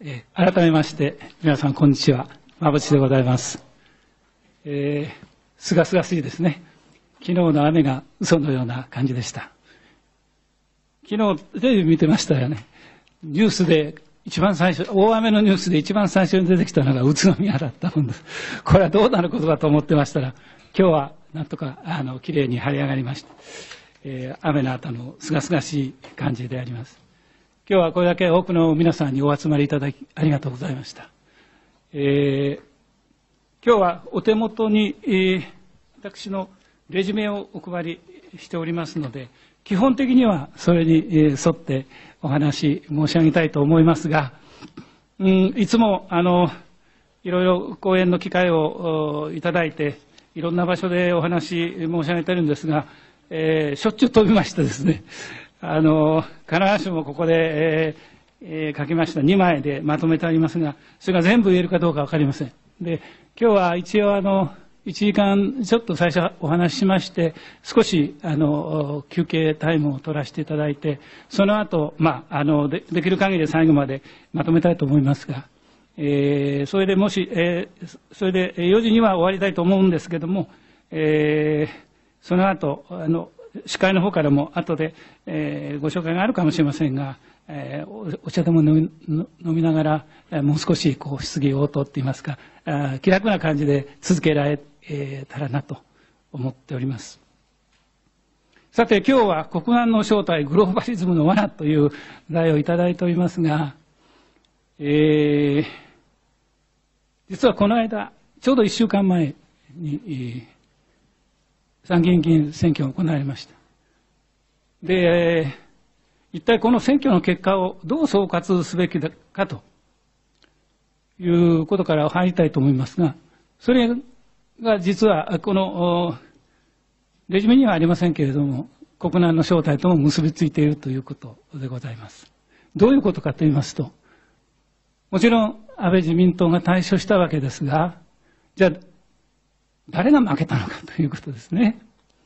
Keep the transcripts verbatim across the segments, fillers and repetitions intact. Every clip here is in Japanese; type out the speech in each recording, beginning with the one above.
えー、改めまして皆さんこんにちは、馬淵でございます。えー、すがすがしいですね。昨日の雨が嘘のような感じでした。昨日テレビ見てましたよね。ニュースで一番最初、大雨のニュースで一番最初に出てきたのが宇都宮だったもんです。これはどうなることだと思ってましたら、今日はなんとかあのきれいに晴れ上がりました。えー、雨の後のすがすがしい感じであります。今日はこれだけ多くの皆さんにお集まりいただきありがとうございました。えー、今日はお手元に、えー、私のレジュメをお配りしておりますので、基本的にはそれに沿ってお話申し上げたいと思いますが、うん、いつもあのいろいろ講演の機会をいただいて、いろんな場所でお話申し上げているんですが、えー、しょっちゅう飛びましてですね、あの必ずしもここで、えーえー、書きましたにまいでまとめてありますが、それが全部言えるかどうか分かりません。で、今日は一応あのいちじかんちょっと最初お話ししまして、少しあの休憩タイムを取らせていただいて、その後、まあ、あの で, できる限り最後までまとめたいと思いますが、えー、それでもし、えー、それでよじには終わりたいと思うんですけども、えー、その後あの司会の方からも後で、えー、ご紹介があるかもしれませんが、えー、お, お茶でも飲み、飲みながら、えー、もう少しこう質疑応答といいますか、あ気楽な感じで続けられたらなと思っております。さて今日は国難の正体グローバリズムの罠という題をいただいておりますが、えー、実はこの間ちょうどいっしゅうかんまえに、えー参議院議員選挙が行われました。で、一体この選挙の結果をどう総括すべきかということから入りたいと思いますが、それが実はこのレジュメにはありませんけれども、国難の正体とも結びついているということでございます。どういうことかと言いますと、もちろん安倍自民党が大勝したわけですが、じゃあ誰が負けたのかということですね。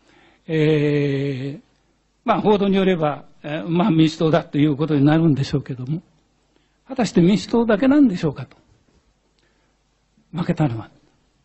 えー、まあ報道によれば、えー、まあ民主党だということになるんでしょうけども、果たして民主党だけなんでしょうかと。負けたのは。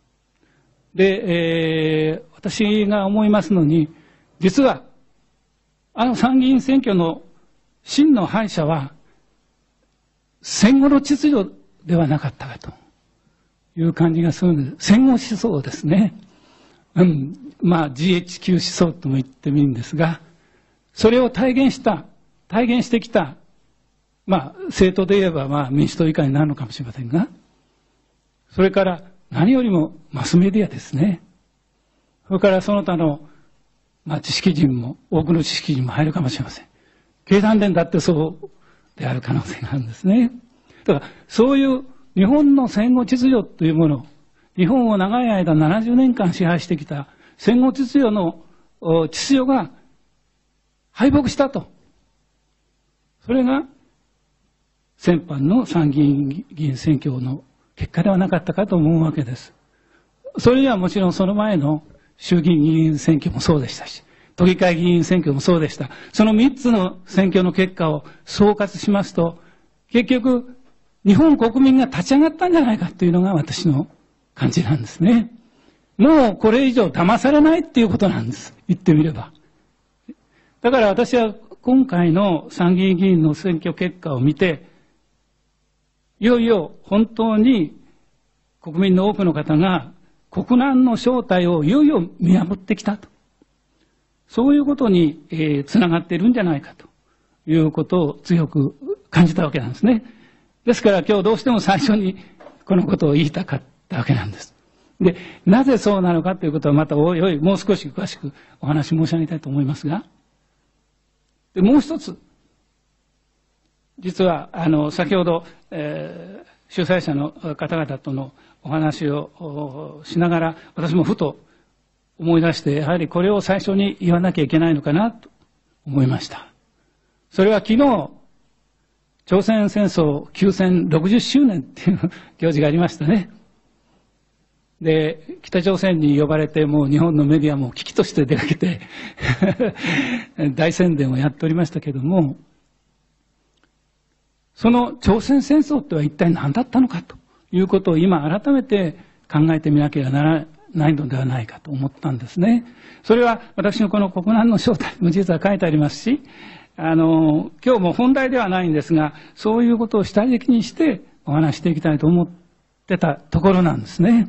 で、えー、私が思いますのに、実はあの参議院選挙の真の敗者は戦後の秩序ではなかったかという感じがするんです。戦後思想ですね。うん、まあ ジーエイチキュー 思想とも言ってもいいんですが、それを体現した、体現してきた、まあ政党で言えばまあ民主党以下になるのかもしれませんが、それから何よりもマスメディアですね。それからその他の、まあ、知識人も、多くの知識人も入るかもしれません。経団連だってそうである可能性があるんですね。だからそういう日本の戦後秩序というもの、日本を長い間ななじゅうねんかん支配してきた戦後秩序の秩序が敗北したと。それが先般の参議院議員選挙の結果ではなかったかと思うわけです。それにはもちろんその前の衆議院議員選挙もそうでしたし、都議会議員選挙もそうでした。そのみっつの選挙の結果を総括しますと、結局日本国民が立ち上がったんじゃないかというのが私の感じなんですね。もうこれ以上騙されないっていうことなんです。言ってみれば。だから私は今回の参議院議員の選挙結果を見て、いよいよ本当に国民の多くの方が国難の正体をいよいよ見破ってきたと。そういうことに、えー、つながっているんじゃないかということを強く感じたわけなんですね。ですから今日どうしても最初にこのことを言いたかったわけなんです。で、なぜそうなのかということはまたおいおいもう少し詳しくお話申し上げたいと思いますが、でもう一つ、実はあの先ほど、えー、主催者の方々とのお話をしながら私もふと思い出して、やはりこれを最初に言わなきゃいけないのかなと思いました。それは昨日朝鮮戦争休戦ろくじゅっしゅうねんっていう行事がありましたね。で、北朝鮮に呼ばれて、もう日本のメディアも危機として出かけて大宣伝をやっておりましたけれども、 その朝鮮戦争っては一体何だったのかということを今改めて考えてみなければならないのではないかと思ったんですね。それは私のこの国難の正体も実は書いてありますし、あの、今日も本題ではないんですが、そういうことを主体的にしてお話していきたいと思ってたところなんですね。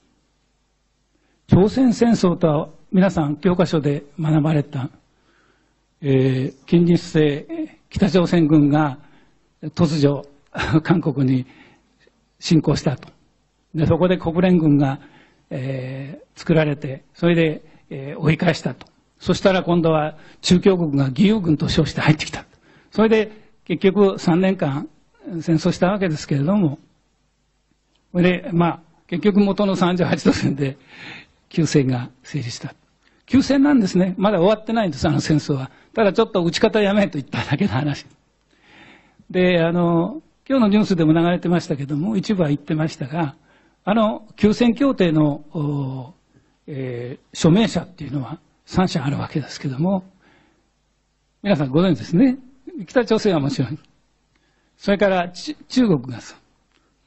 朝鮮戦争とは皆さん教科書で学ばれた、えー、近日制北朝鮮軍が突如韓国に侵攻したと。で、そこで国連軍が、えー、作られて、それで、えー、追い返したと。そしたら今度は中共軍が義勇軍と称して入ってきた。それで結局さんねんかん戦争したわけですけれども、それで、まあ、結局元のさんじゅうはちどせんで休戦が成立した。休戦なんですね。まだ終わってないんです、あの戦争は。ただちょっと撃ち方やめと言っただけの話。で、あの、今日のニュースでも流れてましたけども、一部は言ってましたが、あの、休戦協定の、えー、署名者っていうのはさんしゃあるわけですけども、皆さんご存知ですね。北朝鮮はもちろん。それから中国がそう。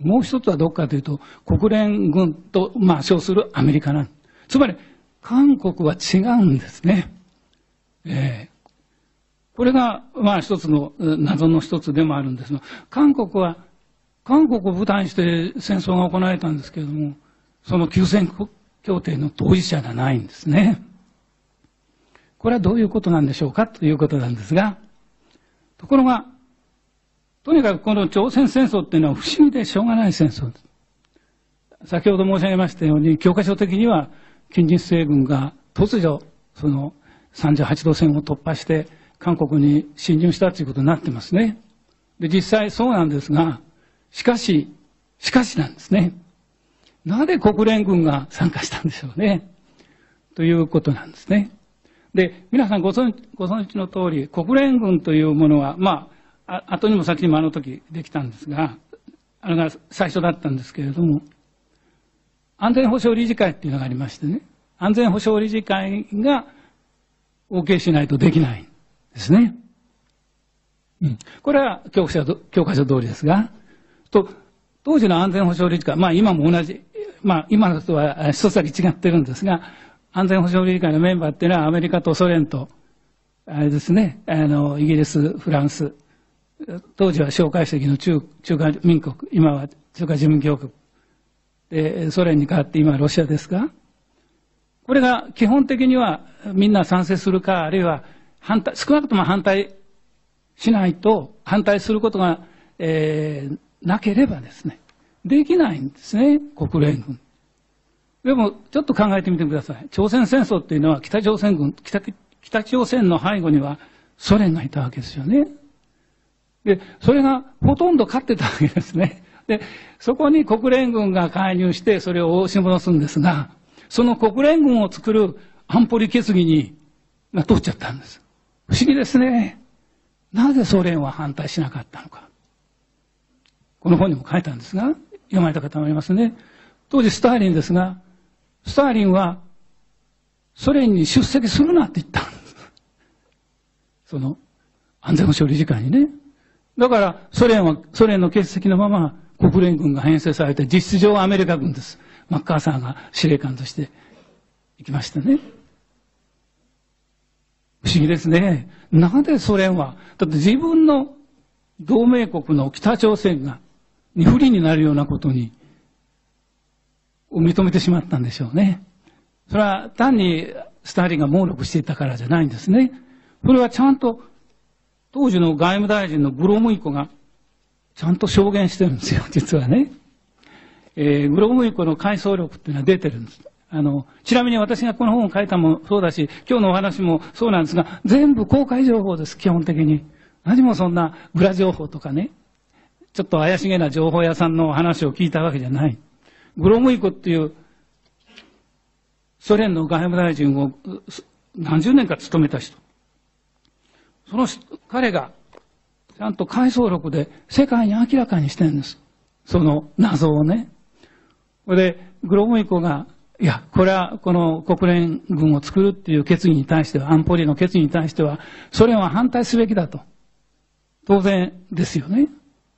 もう一つはどこかというと、国連軍と、まあ、称するアメリカなん。つまり、韓国は違うんですね。えー、これが、まあ、一つの謎の一つでもあるんですが、韓国は、韓国を舞台にして戦争が行われたんですけれども、その休戦協定の当事者じゃないんですね。これはどういうことなんでしょうかということなんですが、ところが、とにかくこの朝鮮戦争っていうのは不思議でしょうがない戦争です。先ほど申し上げましたように、教科書的には近日制軍が突如、そのさんじゅうはちどせんを突破して韓国に侵入したということになってますね。で、実際そうなんですが、しかし、しかしなんですね。なぜ国連軍が参加したんでしょうね。ということなんですね。で、皆さんご存知、ご存知の通り、国連軍というものは、まあ、あ後にも先にもあの時できたんですが、あれが最初だったんですけれども、安全保障理事会っていうのがありましてね、安全保障理事会が OK しないとできないんですね。うん、これは教科書、教科書通りですが、と当時の安全保障理事会、まあ今も同じ、まあ今のとは一つだけ違ってるんですが、安全保障理事会のメンバーっていうのはアメリカとソ連と、あれですね、あの、イギリス、フランス、当時は蒋介石の中、中華民国、今は中華人民共和国、で、ソ連に代わって今はロシアですが、これが基本的にはみんな賛成するか、あるいは反対、少なくとも反対しないと、反対することが、えー、なければですね、できないんですね、国連軍。でも、ちょっと考えてみてください。朝鮮戦争っていうのは北朝鮮軍、北、北朝鮮の背後にはソ連がいたわけですよね。で、それがほとんど勝ってたわけですね。で、そこに国連軍が介入してそれを押し戻すんですが、その国連軍を作る安保理決議に、が通っちゃったんです。不思議ですね。なぜソ連は反対しなかったのか。この本にも書いたんですが、読まれた方もいますね。当時スターリンですが、スターリンはソ連に出席するなって言ったんです。その安全保障理事会にね。だからソ連は、ソ連の欠席のまま国連軍が編成されて、実質上はアメリカ軍です。マッカーサーが司令官として行きましたね。不思議ですね。なぜソ連は、だって自分の同盟国の北朝鮮がに不利になるようなことにを認めてしまったんでしょうね。それは単にスターリンが猛録していたからじゃないんですね。それはちゃんと当時の外務大臣のグロムイコがちゃんと証言してるんですよ、実はね。えー、グロムイコの回想録っていうのは出てるんです。あの、ちなみに私がこの本を書いたもそうだし、今日のお話もそうなんですが、全部公開情報です、基本的に。何もそんな裏情報とかね、ちょっと怪しげな情報屋さんの話を聞いたわけじゃない。グロムイコっていうソ連の外務大臣を何十年か務めた人。その彼がちゃんと回想録で世界に明らかにしてるんです。その謎をね。それで、グロムイコが、いや、これはこの国連軍を作るっていう決議に対しては、安保理の決議に対しては、ソ連は反対すべきだと。当然ですよね。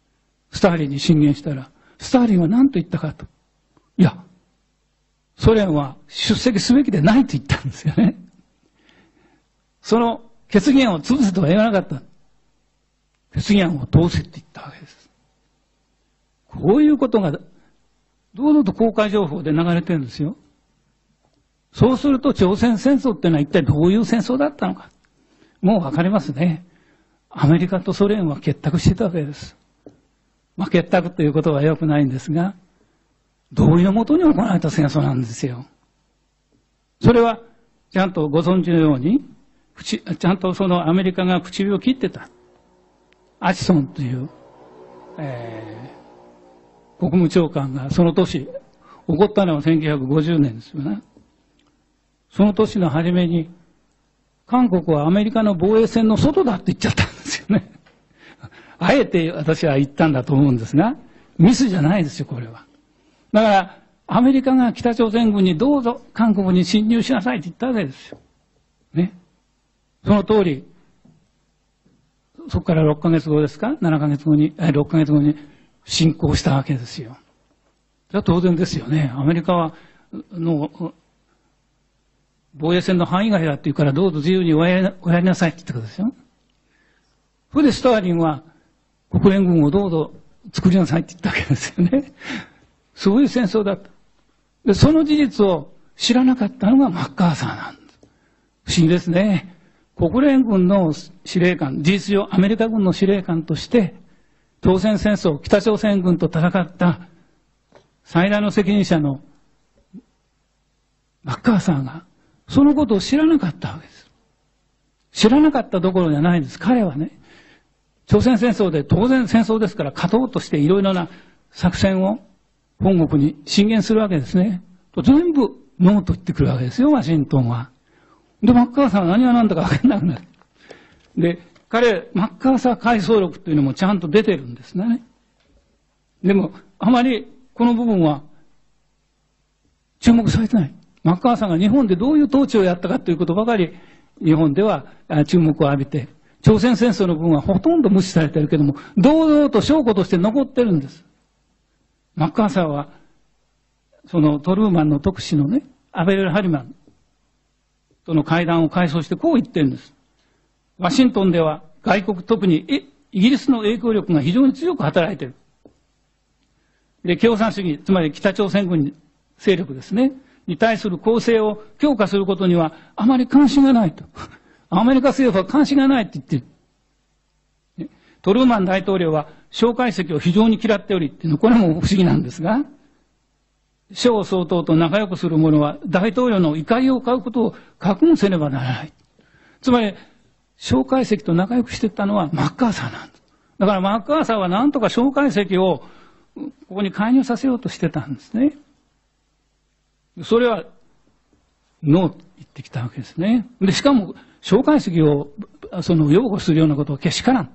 スターリンに進言したら、スターリンは何と言ったかと。いや、ソ連は出席すべきでないと言ったんですよね。その決議案を潰せとは言わなかった。決議案を通せって言ったわけです。こういうことが、堂々と公開情報で流れてるんですよ。そうすると朝鮮戦争っていうのは一体どういう戦争だったのか。もうわかりますね。アメリカとソ連は結託してたわけです。まあ結託ということは良くないんですが、同意のもとに行われた戦争なんですよ。それはちゃんとご存知のように、ちゃんとそのアメリカが唇を切ってた。アチソンという、えー、国務長官がその年、起こったのはせんきゅうひゃくごじゅうねんですよね。その年の初めに、韓国はアメリカの防衛線の外だって言っちゃったんですよね。あえて私は言ったんだと思うんですが、ミスじゃないですよ、これは。だから、アメリカが北朝鮮軍にどうぞ韓国に侵入しなさいって言ったわけですよ。ね。その通り、そこからろっかげつごですか ?なな ヶ月後に、ろっかげつごに侵攻したわけですよ。それは当然ですよね。アメリカは、の、防衛線の範囲外だって言うからどうぞ自由におやりなさいって言ったことですよ。それでスターリンは国連軍をどうぞ作りなさいって言ったわけですよね。そういう戦争だった。で、その事実を知らなかったのがマッカーサーなんです。不思議ですね。国連軍の司令官、事実上アメリカ軍の司令官として、朝鮮戦争、北朝鮮軍と戦った最大の責任者のマッカーサーが、そのことを知らなかったわけです。知らなかったどころじゃないんです。彼はね、朝鮮戦争で当然戦争ですから勝とうとしていろいろな作戦を本国に進言するわけですね。全部ノーと言ってくるわけですよ、ワシントンは。で、マッカーサーは何が何だか分かんなくなる。で、彼、マッカーサー回想録というのもちゃんと出てるんですね。でも、あまりこの部分は注目されてない。マッカーサーが日本でどういう統治をやったかということばかり日本では注目を浴びて、朝鮮戦争の部分はほとんど無視されているけれども、堂々と証拠として残ってるんです。マッカーサーは、そのトルーマンの特使のね、アベル・ハリマンとの会談を回想してこう言ってるんです。ワシントンでは外国、特にイギリスの影響力が非常に強く働いている。で、共産主義、つまり北朝鮮軍勢力ですね。に対する攻勢を強化することにはあまり関心がないと。アメリカ政府は関心がないって言ってる。トルーマン大統領は蒋介石を非常に嫌っておりっていうの、これも不思議なんですが、蒋総統と仲良くする者は大統領の怒りを買うことを覚悟せねばならない。つまり、蒋介石と仲良くしていったのはマッカーサーなんです。だからマッカーサーは何とか蒋介石をここに介入させようとしてたんですね。それは、ノーと言ってきたわけですね。で、しかも、蒋介石を、その、擁護するようなことをけしからん。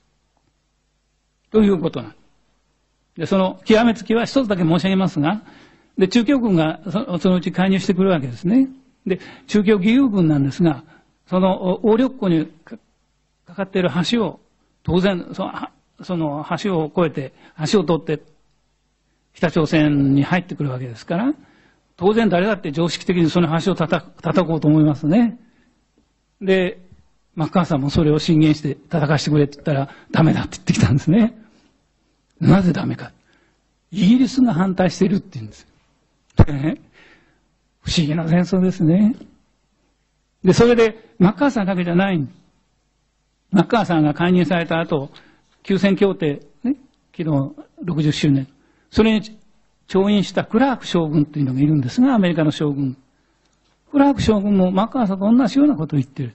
ということなんです。で、その、極めつきは一つだけ申し上げますが、で、中共軍がそ、そのうち介入してくるわけですね。で、中共義勇軍なんですが、その、鴨緑湖にかかっている橋を、当然、その、その橋を越えて、橋を通って、北朝鮮に入ってくるわけですから、当然誰だって常識的にその橋を叩叩こうと思いますね。で、マッカーサーもそれを進言して叩かしてくれって言ったらダメだって言ってきたんですね。なぜダメか。イギリスが反対しているって言うんですよ。ね、不思議な戦争ですね。で、それでマッカーサーだけじゃないんです。マッカーサーが解任された後、休戦協定、ね、昨日ろくじゅっしゅうねん。それに調印したクラーク将軍というのがいるんですが、アメリカの将軍。クラーク将軍もマッカーサーと同じようなことを言ってる。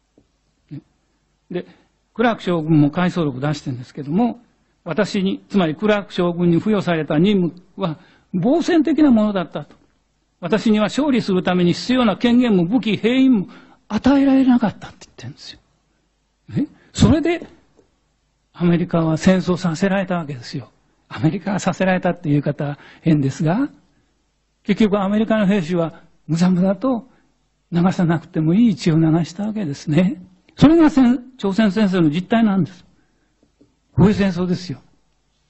で、クラーク将軍も回想録出してるんですけども、私に、つまりクラーク将軍に付与された任務は、防戦的なものだったと。私には勝利するために必要な権限も武器、兵員も与えられなかったって言ってるんですよ。え？それで、アメリカは戦争させられたわけですよ。アメリカがさせられたっていう言い方は変ですが、結局アメリカの兵士は無駄無駄と流さなくてもいい血を流したわけですね。それが朝鮮戦争の実態なんです。こういう戦争ですよ。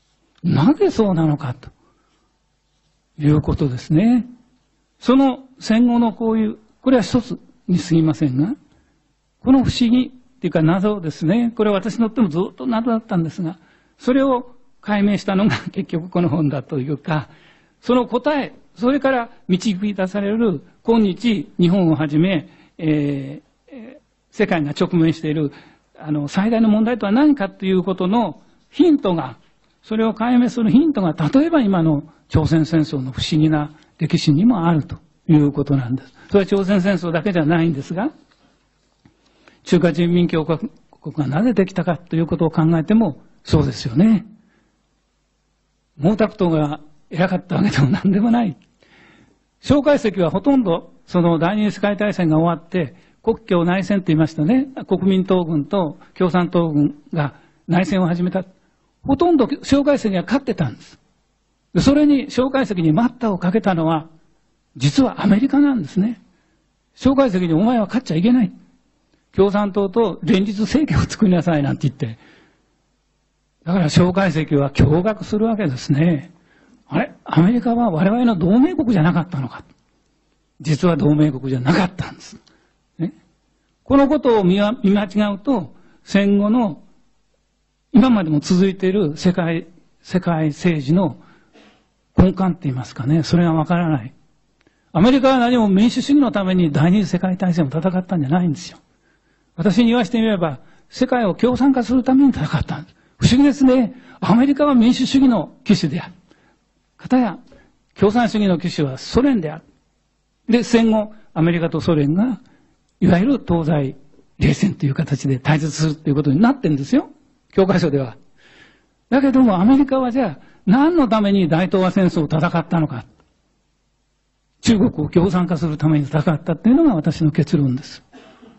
なぜそうなのかということですね。その戦後のこういう、これは一つに過ぎませんが、この不思議っていうか謎ですね。これは私にとってもずっと謎だったんですが、それを解明したのが結局この本だというか、その答え、それから導き出される今日日本をはじめ、えー、世界が直面しているあの最大の問題とは何かということのヒントが、それを解明するヒントが例えば今の朝鮮戦争の不思議な歴史にもあるということなんです。それは朝鮮戦争だけじゃないんですが、中華人民共和国がなぜできたかということを考えてもそうですよね。毛沢東が偉かったわけでも何でもない。蒋介石はほとんどその第二次世界大戦が終わって国共内戦と言いましたね。国民党軍と共産党軍が内戦を始めた。ほとんど蒋介石が勝ってたんです。それに蒋介石に待ったをかけたのは実はアメリカなんですね。蒋介石にお前は勝っちゃいけない。共産党と連立政権を作りなさいなんて言って。だから蒋介石は驚愕するわけですね。あれ、アメリカは我々の同盟国じゃなかったのか。実は同盟国じゃなかったんです。ね、このことを見間違うと、戦後の今までも続いている世界、世界政治の根幹って言いますかね、それがわからない。アメリカは何も民主主義のために第二次世界大戦を戦ったんじゃないんですよ。私に言わせてみれば、世界を共産化するために戦ったんです。不思議ですね。アメリカは民主主義の旗手である。かたや共産主義の旗手はソ連である。で、戦後、アメリカとソ連が、いわゆる東西冷戦という形で対立するということになってるんですよ。教科書では。だけどもアメリカはじゃあ何のために大東亜戦争を戦ったのか。中国を共産化するために戦ったっていうのが私の結論です。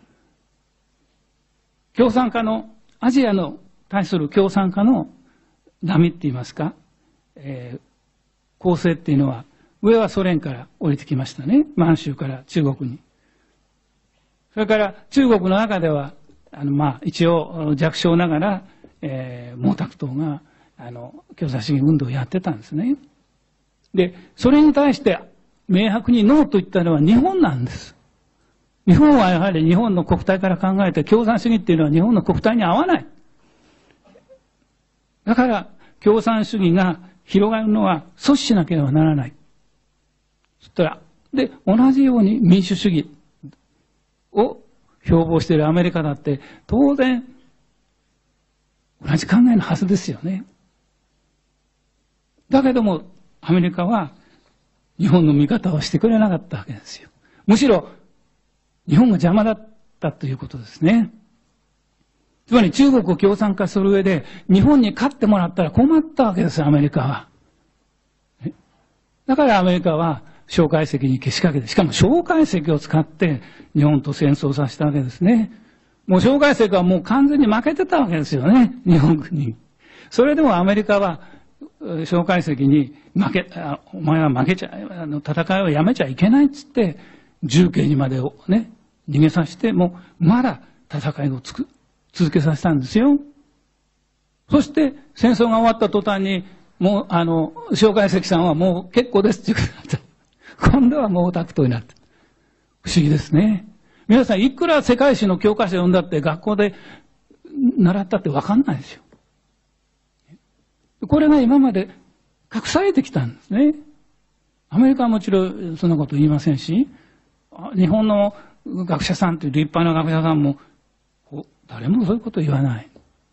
共産化の、アジアの対する共産化の波って言いますか、えー、構成っていうのは、上はソ連から降りてきましたね。満州から中国に。それから中国の中では、あの、まあ、一応弱小ながら、えー、毛沢東が、あの、共産主義運動をやってたんですね。で、それに対して明白にノーと言ったのは日本なんです。日本はやはり日本の国体から考えて共産主義っていうのは日本の国体に合わない。だから共産主義が広がるのは阻止しなければならない。そしたら、で、同じように民主主義を標榜しているアメリカだって当然同じ考えのはずですよね。だけどもアメリカは日本の味方をしてくれなかったわけですよ。むしろ日本が邪魔だったということですね。つまり中国を共産化する上で日本に勝ってもらったら困ったわけですよ、アメリカは。だからアメリカは蒋介石にけしかけて、しかも蒋介石を使って日本と戦争させたわけですね。もう蒋介石はもう完全に負けてたわけですよね、日本軍に。それでもアメリカは蒋介石に負け、お前は負けちゃ、あの戦いをやめちゃいけないっつって、重慶にまでをね、逃げさせて、もうまだ戦いをつく続けさせたんですよ。そして戦争が終わった途端に、もうあの、蒋介石さんはもう結構ですっていうことになった。今度は毛沢東になった。不思議ですね。皆さんいくら世界史の教科書を読んだって学校で習ったって分かんないですよ。これが今まで隠されてきたんですね。アメリカはもちろんそんなこと言いませんし、日本の学者さんという立派な学者さんも誰もそういうこと言わない。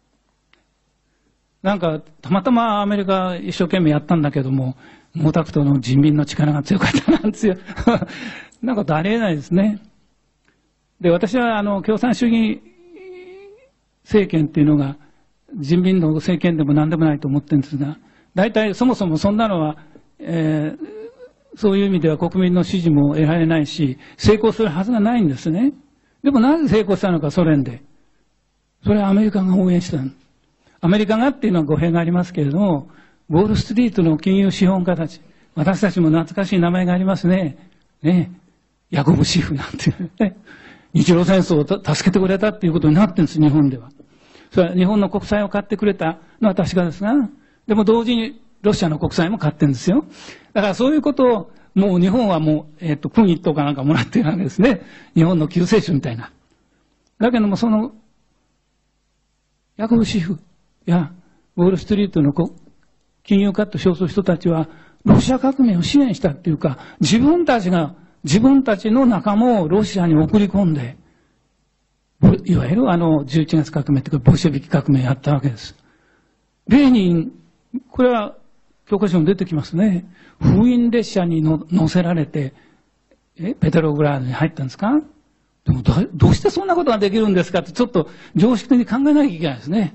なんかたまたまアメリカ一生懸命やったんだけども、毛沢東の人民の力が強かったなんですよ。なんかありえないですね。で、私はあの共産主義政権っていうのが人民の政権でも何でもないと思ってるんですが、大体そもそもそんなのは、えー、そういう意味では国民の支持も得られないし、成功するはずがないんですね。でもなぜ成功したのか、ソ連で。それはアメリカが応援したの。アメリカがっていうのは語弊がありますけれども、ウォールストリートの金融資本家たち、私たちも懐かしい名前がありますね。ね、ヤコブ・シフなんていうね。日露戦争を助けてくれたっていうことになってるんです、日本では。それは日本の国債を買ってくれたのは確かですが、でも同時にロシアの国債も買ってるんですよ。だからそういうことを、もう日本はもう、えっと、君一等かなんかもらってるわけですね。日本の救世主みたいな。だけども、その、ヤコブ・シフや、ウォール・ストリートの金融家と称する人たちは、ロシア革命を支援したっていうか、自分たちが、自分たちの仲間をロシアに送り込んで、いわゆるあの、じゅういちがつ革命というか、ボルシェビキ革命やったわけです。レーニン、これは、教科書に出てきますね。封印列車にの乗せられて、え、ペトログラードに入ったんですか？でもど、どうしてそんなことができるんですかって、ちょっと常識的に考えなきゃいけないですね。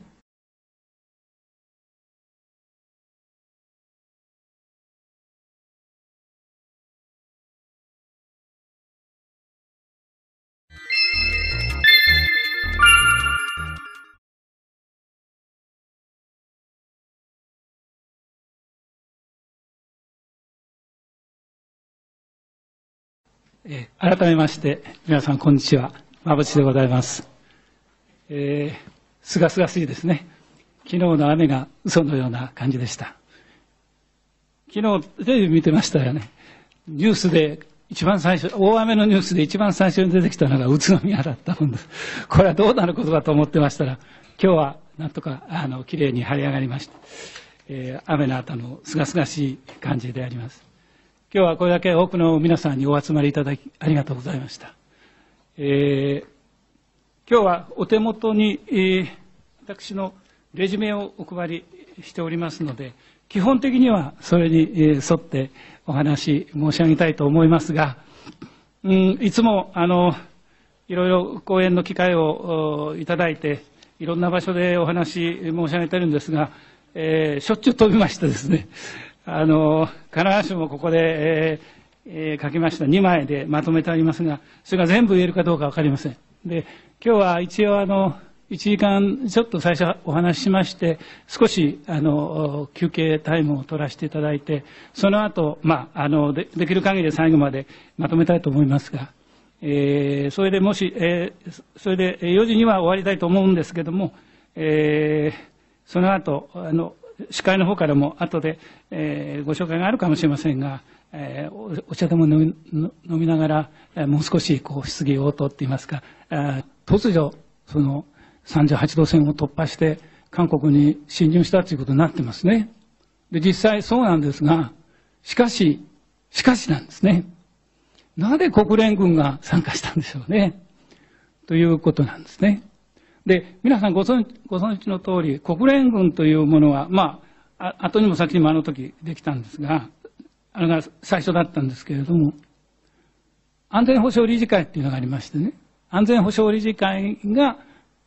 えー、改めまして、皆さんこんにちは。馬淵でございます。えー、すがすがしいですね。昨日の雨が嘘のような感じでした。昨日テレビ見てましたよね。ニュースで一番最初、大雨のニュースで一番最初に出てきたのが宇都宮だったもんです。これはどうなることかと思ってましたら、今日はなんとかあの綺麗に晴れ上がりました。えー、雨の後のすがすがしい感じであります。今日はこれだけ多くの皆さんにお集まりいただきありがとうございました。えー、今日はお手元に、えー、私のレジュメをお配りしておりますので、基本的にはそれに沿ってお話申し上げたいと思いますが、うん、いつもあのいろいろ講演の機会をいただいて、いろんな場所でお話申し上げているんですが、えー、しょっちゅう飛びましてですね、あの、必ずしもここで、えーえー、書きましたにまいでまとめてありますが、それが全部言えるかどうかわかりません。で、今日は一応あの、いちじかんちょっと最初お話ししまして、少しあの、休憩タイムを取らせていただいて、その後、まあ、あの、で、できる限り最後までまとめたいと思いますが、えー、それでもし、えー、それでよじには終わりたいと思うんですけども、えー、その後、あの、司会の方からも後で、えー、ご紹介があるかもしれませんが、えー、お, お茶でも飲み、飲みながら、えー、もう少しこう質疑応答って言いますか、あ突如そのさんじゅうはちど線を突破して韓国に侵入したということになってますね。で、実際そうなんですが、しかし、しかしなんですね。なぜ国連軍が参加したんでしょうね。ということなんですね。で、皆さんご存知、ご存知の通り、国連軍というものは、まあ、あ後にも先にもあの時できたんですが、あれが最初だったんですけれども、安全保障理事会っていうのがありましてね、安全保障理事会が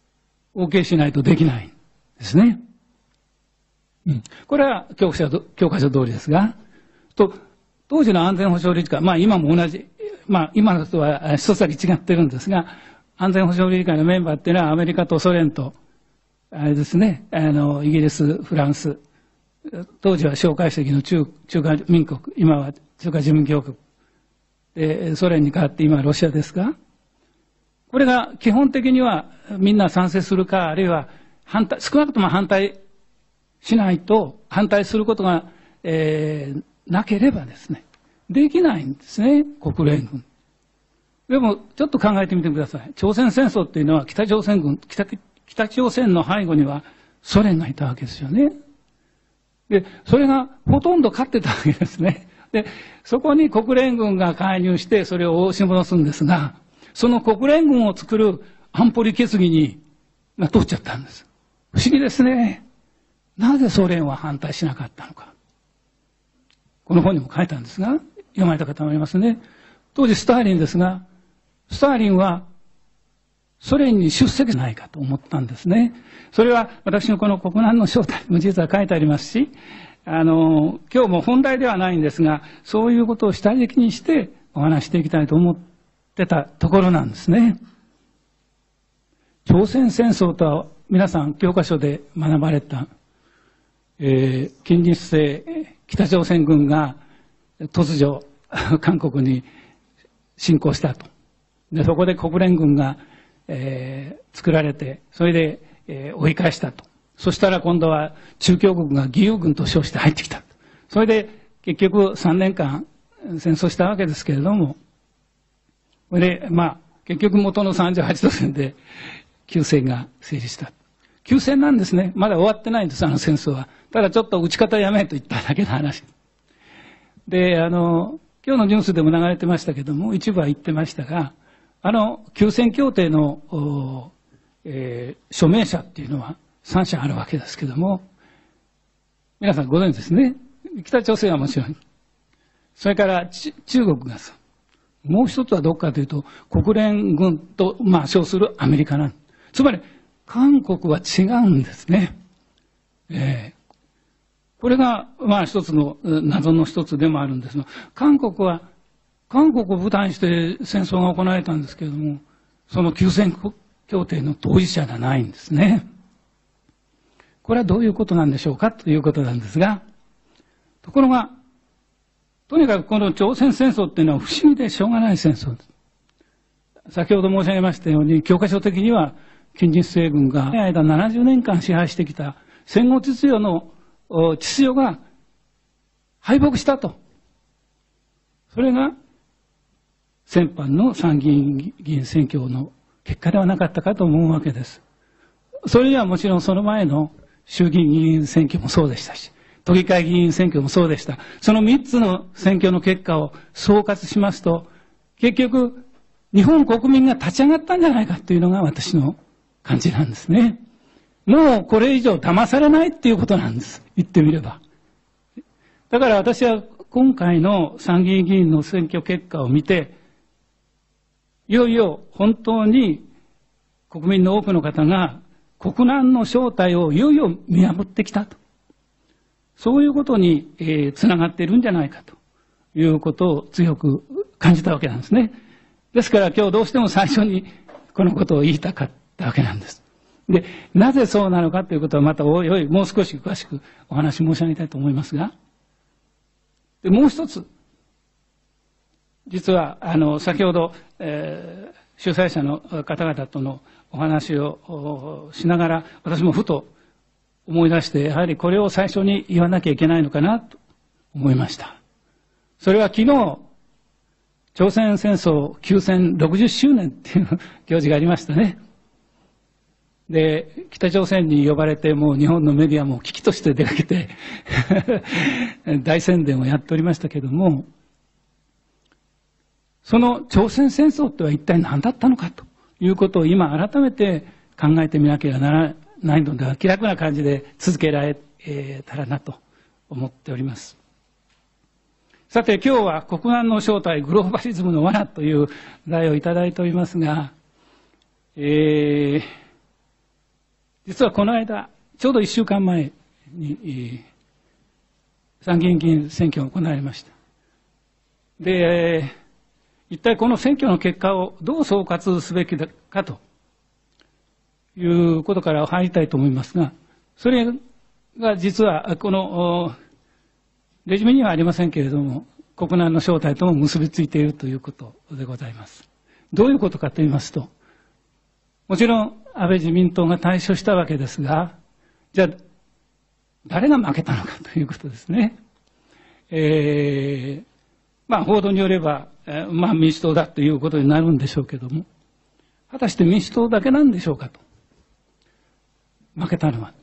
OK しないとできないんですね。うん、これは教科書、教科書通りですが、と、当時の安全保障理事会、まあ今も同じ、まあ今のとは一つだけ違ってるんですが、安全保障理事会のメンバーっていうのはアメリカとソ連と、あれですね、あの、イギリス、フランス、当時は蒋介石の中、中華民国、今は中華人民共和国、で、ソ連に代わって今はロシアですが、これが基本的にはみんな賛成するか、あるいは反対、少なくとも反対しないと、反対することが、えー、なければですね、できないんですね、国連軍。でも、ちょっと考えてみてください。朝鮮戦争っていうのは北朝鮮軍、北、北朝鮮の背後にはソ連がいたわけですよね。で、それがほとんど勝ってたわけですね。で、そこに国連軍が介入してそれを押し戻すんですが、その国連軍を作る安保理決議に、が通っちゃったんです。不思議ですね。なぜソ連は反対しなかったのか。この本にも書いたんですが、読まれた方もいますね。当時スターリンですが、スターリンはソ連に出席しないかと思ったんですね。それは私のこの国難の正体も実は書いてありますし、あの、今日も本題ではないんですが、そういうことを主体的にしてお話していきたいと思ってたところなんですね。朝鮮戦争とは皆さん教科書で学ばれた、えー、近日制北朝鮮軍が突如韓国に侵攻したと。で、そこで国連軍が、えー、作られて、それで、えー、追い返したと。そしたら今度は中共国が義勇軍と称して入ってきた。 それで結局さんねんかん戦争したわけですけれども、それで、まあ、結局元のさんじゅうはちどせんで休戦が成立した。休戦なんですね。まだ終わってないんです、あの戦争は。ただちょっと撃ち方やめと言っただけの話。で、あの、今日のニュースでも流れてましたけども、一部は言ってましたが、あの、休戦協定の、えー、署名者っていうのはさんしゃあるわけですけども、皆さんご存知ですね。北朝鮮はもちろん。それから中国がそう。もう一つはどこかというと、国連軍と、まあ、称するアメリカなん。つまり、韓国は違うんですね。えー、これが、まあ、一つの謎の一つでもあるんですが、韓国は、韓国を舞台にして戦争が行われたんですけれども、その休戦協定の当事者じゃないんですね。これはどういうことなんでしょうかということなんですが、ところが、とにかくこの朝鮮戦争っていうのは不思議でしょうがない戦争です。先ほど申し上げましたように、教科書的には、近日政軍が間ななじゅうねんかん支配してきた戦後秩序の秩序が敗北したと。それが先般の参議院議員選挙の結果ではなかったかと思うわけです。それにはもちろんその前の衆議院議員選挙もそうでしたし、都議会議員選挙もそうでした。そのみっつの選挙の結果を総括しますと、結局日本国民が立ち上がったんじゃないかというのが私の感じなんですね。もうこれ以上騙されないっていうことなんです。言ってみれば。だから私は今回の参議院議員の選挙結果を見て、いよいよ本当に国民の多くの方が国難の正体をいよいよ見破ってきたと。そういうことに、えー、つながっているんじゃないかということを強く感じたわけなんですね。ですから今日どうしても最初にこのことを言いたかったわけなんです。で、なぜそうなのかということはまたおいおいもう少し詳しくお話申し上げたいと思いますが、でもう一つ、実はあの先ほど、えー、主催者の方々とのお話をしながら私もふと思い出して、やはりこれを最初に言わなきゃいけないのかなと思いました。それは昨日、朝鮮戦争休戦ろくじゅっしゅうねんっていう行事がありましたね。で、北朝鮮に呼ばれて、もう日本のメディアも危機として出かけて大宣伝をやっておりましたけれども、その朝鮮戦争っては一体何だったのかということを今改めて考えてみなければならないのでは、気楽な感じで続けられたらなと思っております。さて今日は国難の正体グローバリズムの罠という題をいただいておりますが、えー、実はこの間ちょうどいっしゅうかんまえに参議院議員選挙が行われました。で、一体この選挙の結果をどう総括すべきかということから入りたいと思いますが、それが実はこのレジュメにはありませんけれども、国難の正体とも結びついているということでございます。どういうことかと言いますと、もちろん安倍自民党が大勝したわけですが、じゃあ誰が負けたのかということですね。えー、まあ報道によれば、えー、まあ民主党だということになるんでしょうけども、果たして民主党だけなんでしょうかと。負けたのは。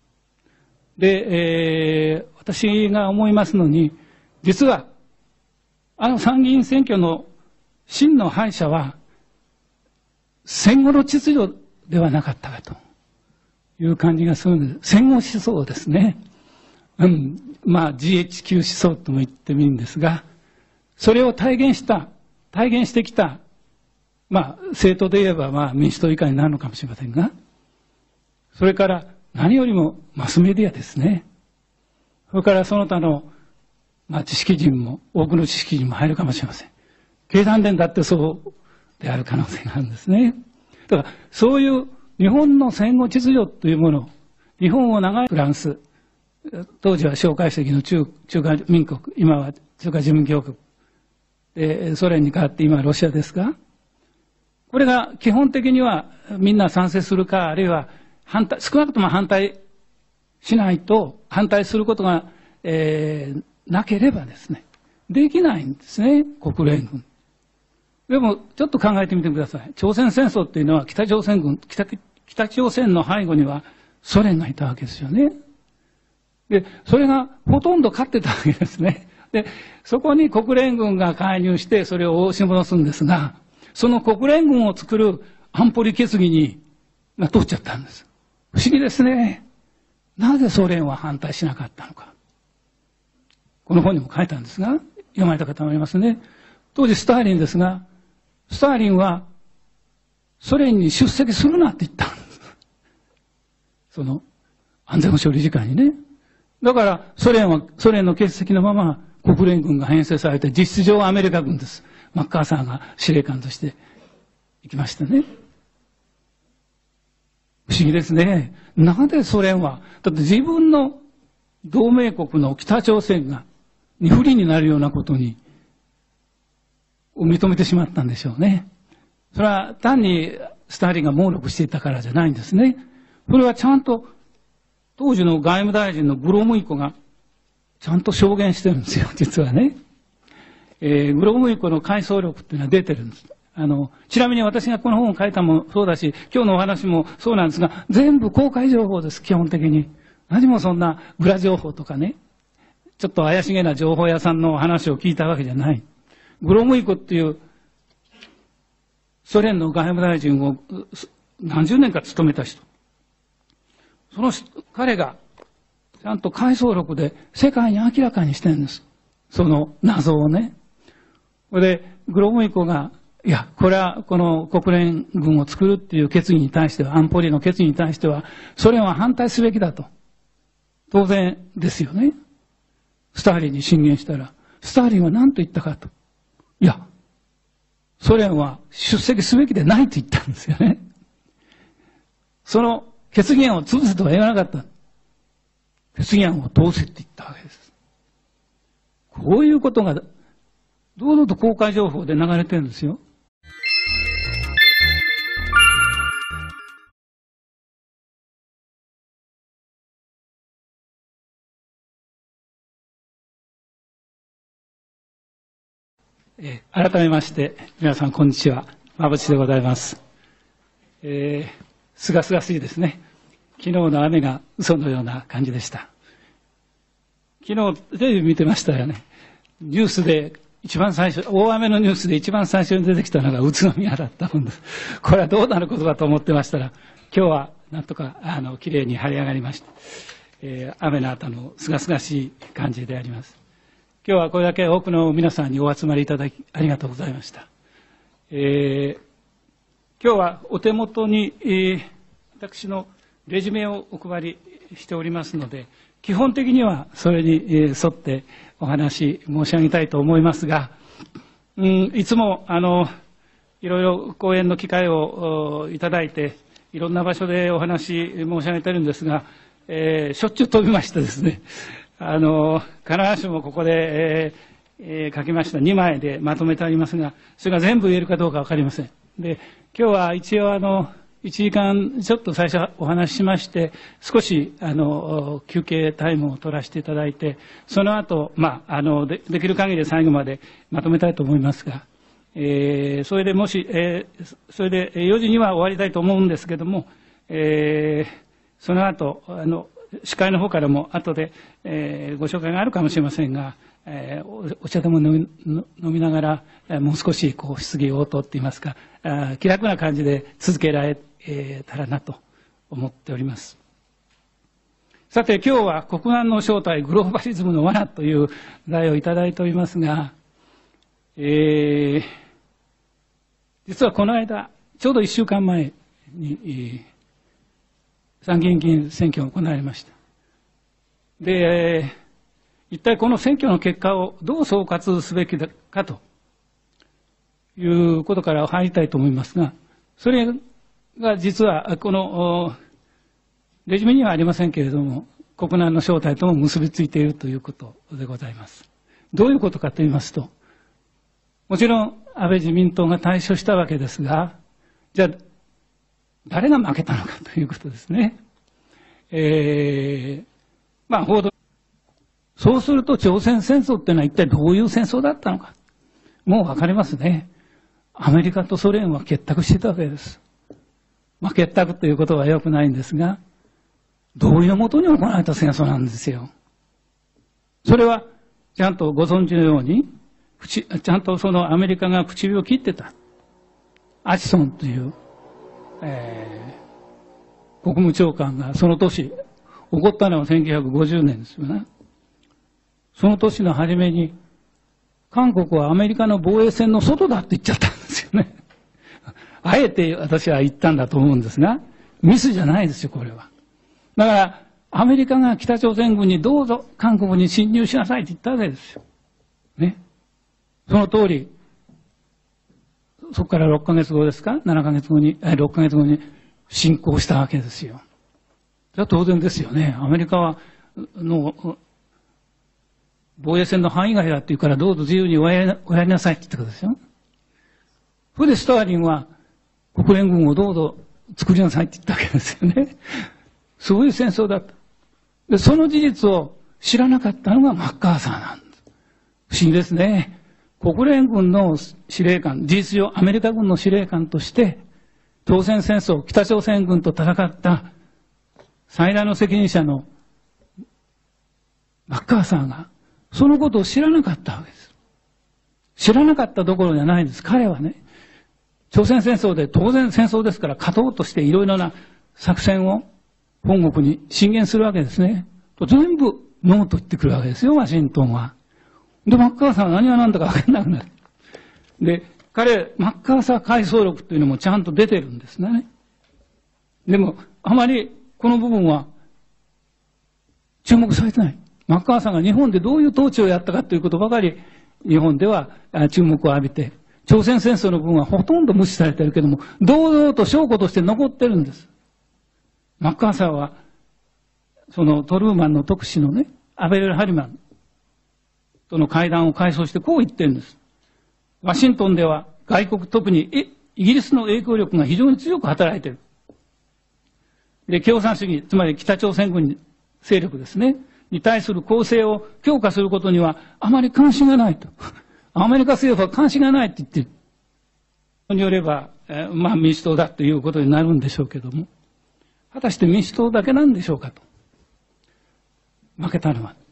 で、えー、私が思いますのに、実はあの参議院選挙の真の敗者は戦後の秩序ではなかったかという感じがするんです。戦後思想ですね。うん、まあ ジーエイチキュー 思想とも言ってみるんですが、それを体現した、体現してきた、まあ政党で言えばまあ民主党以下になるのかもしれませんが、それから何よりもマスメディアですね。それからその他の、まあ、知識人も、多くの知識人も入るかもしれません。経団連だってそうである可能性があるんですね。だからそういう日本の戦後秩序というもの、日本を長いフランス、当時は蒋介石の 中, 中華民国、今は中華人民共和国、でソ連に代わって今はロシアですが、これが基本的にはみんな賛成するか、あるいは反対、少なくとも反対しないと、反対することが、えー、 なければですね、できないんですね、国連軍。でも、ちょっと考えてみてください。朝鮮戦争っていうのは北朝鮮軍、北、北朝鮮の背後にはソ連がいたわけですよね。で、それがほとんど勝ってたわけですね。で、そこに国連軍が介入してそれを押し戻すんですが、その国連軍を作る安保理決議に、が通っちゃったんです。不思議ですね。なぜソ連は反対しなかったのか。この本にも書いたんですが、読まれた方もいますね。当時スターリンですが、スターリンはソ連に出席するなって言ったんです。その安全保障理事会にね。だからソ連は、ソ連の欠席のまま国連軍が編成されて、実質上はアメリカ軍です。マッカーサーが司令官として行きましたね。不思議ですね。なぜソ連は、だって自分の同盟国の北朝鮮がに不利になるようなことに、を認めてしまったんでしょうね。それは単にスターリンが猛録していたからじゃないんですね。それはちゃんと当時の外務大臣のグロムイコがちゃんと証言してるんですよ、実はね。えー、グロムイコの回想録っていうのは出てるんです。あの、ちなみに私がこの本を書いたもそうだし、今日のお話もそうなんですが、全部公開情報です、基本的に。何もそんな裏情報とかね、ちょっと怪しげな情報屋さんの話を聞いたわけじゃない。グロムイコっていうソ連の外務大臣を何十年か務めた人。その彼がちゃんと回想録で世界に明らかにしてるんです。その謎をね。それで、グロムイコが、いや、これはこの国連軍を作るっていう決議に対しては、安保理の決議に対しては、ソ連は反対すべきだと。当然ですよね。スターリンに進言したら、スターリンは何と言ったかと。いや、ソ連は出席すべきでないと言ったんですよね。その決議案を潰せとは言わなかった。決議案を通せって言ったわけです。こういうことが、堂々と公開情報で流れてるんですよ。えー、改めまして、皆さんこんにちは。馬淵でございます。えー、すがすがしいですね。昨日の雨が嘘のような感じでした。昨日テレビ見てましたよね。ニュースで一番最初、大雨のニュースで一番最初に出てきたのが宇都宮だったもんです。これはどうなることかと思ってましたら、今日はなんとかあの綺麗に晴れ上がりました。えー、雨の後のすがすがしい感じであります。今日はこれだけ多くの皆さんにお集まりいただきありがとうございました。えー、今日はお手元に、えー、私のレジュメをお配りしておりますので、基本的にはそれに沿ってお話申し上げたいと思いますが、うん、いつもあのいろいろ講演の機会をいただいて、いろんな場所でお話申し上げてるんですが、えー、しょっちゅう飛びましてですね、あの必ずしもここで、えーえー、書きましたにまいでまとめてありますが、それが全部言えるかどうかわかりません。で、今日は一応あのいちじかんちょっと最初お話ししまして、少しあの休憩タイムを取らせていただいて、その後、まあ、あの で, できる限り最後までまとめたいと思いますが、えー、それでもし、えー、それでよじには終わりたいと思うんですけども、えー、その後あの司会の方からも後で、えー、ご紹介があるかもしれませんが、えー、お, お茶でも飲み、飲みながら、えー、もう少しこう質疑応答っていいますか、あ気楽な感じで続けられたらなと思っております。さて今日は国難の正体グローバリズムの罠という題をいただいておりますが、えー、実はこの間ちょうどいっしゅうかんまえに、えー、参議院議員選挙が行われました。で、一体この選挙の結果をどう総括すべきかということから入りたいと思いますが、それが実はこのレジュメにはありませんけれども、国難の正体とも結びついているということでございます。どういうことかと言いますと、もちろん安倍自民党が大勝したわけですが、じゃあ誰が負けたのかということですね。えー、まあ報道そうすると朝鮮戦争っていうのは一体どういう戦争だったのか。もうわかりますね。アメリカとソ連は結託してたわけです。まあ結託ということは良くないんですが、同意のもとに行われた戦争なんですよ。それはちゃんとご存知のように、ちゃんとそのアメリカが口火を切ってた。アチソンという、えー、国務長官がその年、起こったのはせんきゅうひゃくごじゅうねんですよね。その年の初めに、韓国はアメリカの防衛線の外だって言っちゃったんですよね。あえて私は言ったんだと思うんですが、ミスじゃないですよ、これは。だから、アメリカが北朝鮮軍にどうぞ韓国に侵入しなさいって言ったわけですよ。ね。その通り、そこからろっかげつごですか ?なな ヶ月後に、え、ろっかげつごに侵攻したわけですよ。それは当然ですよね。アメリカは、の、防衛線の範囲外だって言うからどうぞ自由におやりなさいって言ったことですよ。それでスターリンは国連軍をどうぞ作りなさいって言ったわけですよね。そういう戦争だった。で、その事実を知らなかったのがマッカーサーなんです。不思議ですね。国連軍の司令官、事実上アメリカ軍の司令官として、朝鮮戦争、北朝鮮軍と戦った最大の責任者のマッカーサーが、そのことを知らなかったわけです。知らなかったどころじゃないんです。彼はね、朝鮮戦争で当然戦争ですから勝とうとしていろいろな作戦を本国に進言するわけですね。全部ノーと言ってくるわけですよ、ワシントンは。で、マッカーサーは何が何だか分かんなくなる。で、彼、マッカーサー回想録というのもちゃんと出てるんですね。でも、あまりこの部分は注目されてない。マッカーサーが日本でどういう統治をやったかということばかり日本では注目を浴びて、朝鮮戦争の部分はほとんど無視されているけども、堂々と証拠として残ってるんです。マッカーサーは、そのトルーマンの特使のね、アベル・ハリマンとの会談を回想してこう言ってるんです。ワシントンでは外国、特にイギリスの影響力が非常に強く働いている。で、共産主義、つまり北朝鮮軍勢力ですね、に対する攻勢を強化することにはあまり関心がないと。アメリカ政府は関心がないって言ってる。によれば、えー、まあ民主党だということになるんでしょうけども、果たして民主党だけなんでしょうかと。負けたのは。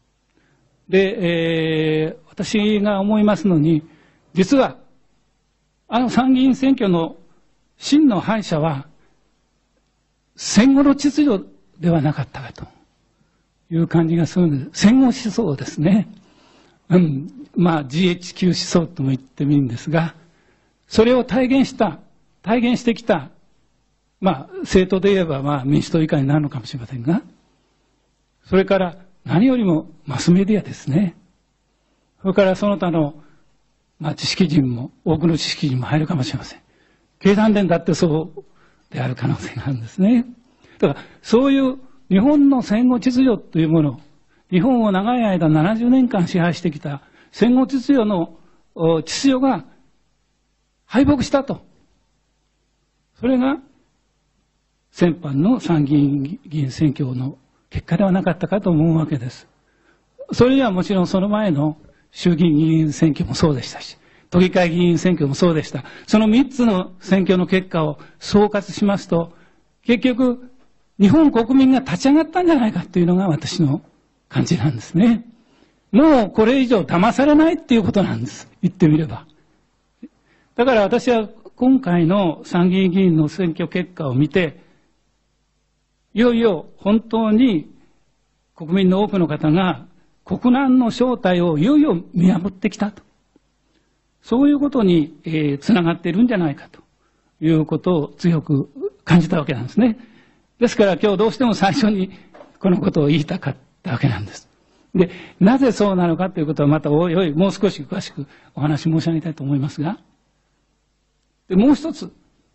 で、えー、私が思いますのに、実は、あの参議院選挙の真の敗者は、戦後の秩序ではなかったかという感じがするんです。戦後思想ですね。うん、まあ ジーエイチキュー 思想とも言ってもいいんですが、それを体現した、体現してきた、まあ政党で言えばまあ民主党以下になるのかもしれませんが、それから何よりもマスメディアですね。それからその他の、まあ、知識人も、多くの知識人も入るかもしれません。経団連だってそうである可能性があるんですね。だからそういう日本の戦後秩序というもの、日本を長い間ななじゅうねんかん支配してきた戦後秩序の秩序が敗北したと。それが先般の参議院議員選挙の結果ではなかったかと思うわけです。それにはもちろんその前の衆議院議員選挙もそうでしたし、都議会議員選挙もそうでした。その三つの選挙の結果を総括しますと、結局日本国民が立ち上がったんじゃないかというのが私の感じなんですね。もうこれ以上騙されないっていうことなんです。言ってみれば。だから私は今回の参議院議員の選挙結果を見て、いよいよ本当に国民の多くの方が国難の正体をいよいよ見破ってきたと。そういうことに、えー、つながっているんじゃないかということを強く感じたわけなんですね。ですから今日どうしても最初にこのことを言いたかったわけなんです。で、なぜそうなのかということはまたおいおいもう少し詳しくお話申し上げたいと思いますが、でもう一つ、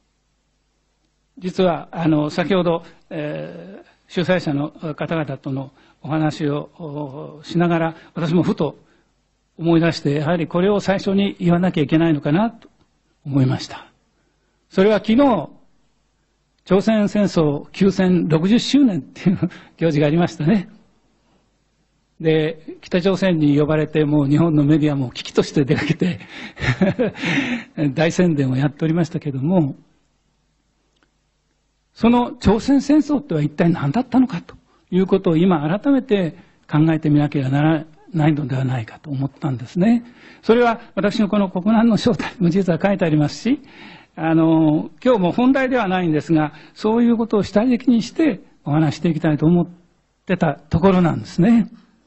実はあの先ほど、えー、主催者の方々とのお話をしながら私もふと思い出して、やはりこれを最初に言わなきゃいけないのかなと思いました。それは昨日朝鮮戦争休戦ろくじゅっしゅうねんっていう行事がありましたね。 で、北朝鮮に呼ばれて、もう日本のメディアも危機として出かけて、大宣伝をやっておりましたけれども、その朝鮮戦争っては一体何だったのかということを今改めて考えてみなければならないのではないかと思ったんですね。それは私のこの国難の正体も実は書いてありますし、あの、今日も本題ではないんですが、そういうことを主体的にしてお話していきたいと思ってたところなんですね。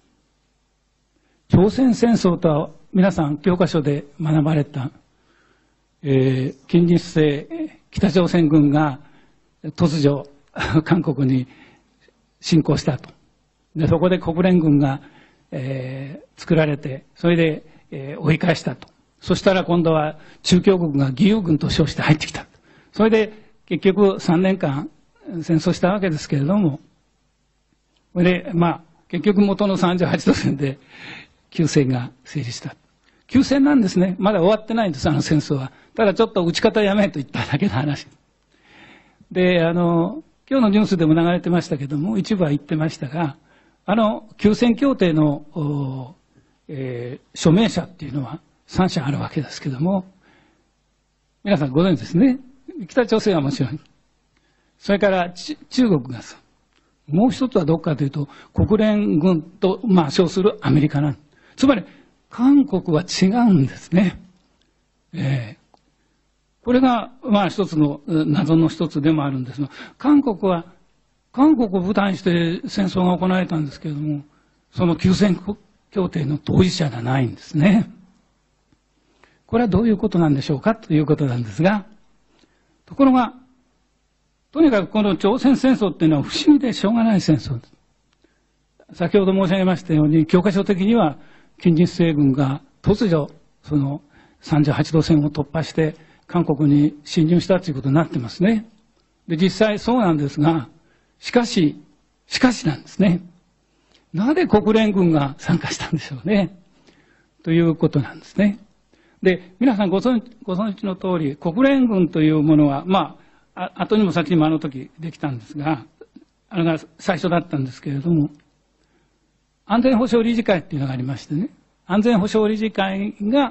朝鮮戦争とは皆さん教科書で学ばれた、えー、近日制北朝鮮軍が突如韓国に侵攻したと。で、そこで国連軍が、えー、作られて、それで、えー、追い返したと。そしたら今度は中共国が義勇軍と称して入ってきた。それで結局さんねんかん戦争したわけですけれども、それで、まあ、結局元のさんじゅうはちどせんで休戦が成立した。休戦なんですね。まだ終わってないんです、あの戦争は。ただちょっと撃ち方やめと言っただけの話。で、あの、今日のニュースでも流れてましたけども、一部は言ってましたが、あの、休戦協定の、えー、署名者っていうのはさんしゃあるわけですけども、皆さんご存知ですね。北朝鮮はもちろん。それから中国がさ、もう一つはどこかというと、国連軍と、まあ、称するアメリカなん。つまり、韓国は違うんですね。えーこれが、まあ一つの謎の一つでもあるんですが、韓国は、韓国を舞台にして戦争が行われたんですけれども、その休戦協定の当事者ではないんですね。これはどういうことなんでしょうかということなんですが、ところが、とにかくこの朝鮮戦争っていうのは不思議でしょうがない戦争です。先ほど申し上げましたように、教科書的には、近日制軍が突如、そのさんじゅうはちどせんを突破して、韓国に侵入したということになってますね。で、実際そうなんですが、しかし、しかしなんですね。なぜ国連軍が参加したんでしょうね。ということなんですね。で、皆さんご存知、ご存知の通り、国連軍というものは、まあ、あ後にも先にもあの時できたんですが、あれが最初だったんですけれども、安全保障理事会っていうのがありましてね、安全保障理事会が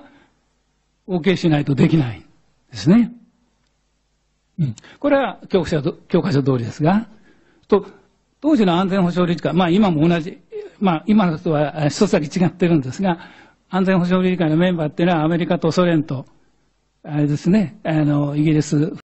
OK しないとできない。ですね。うん、これは教科書、教科書通りですが、と当時の安全保障理事会、まあ今も同じ、まあ今のとは一つだけ違ってるんですが、安全保障理事会のメンバーっていうのはアメリカとソ連と、あれですね、あの、イギリス、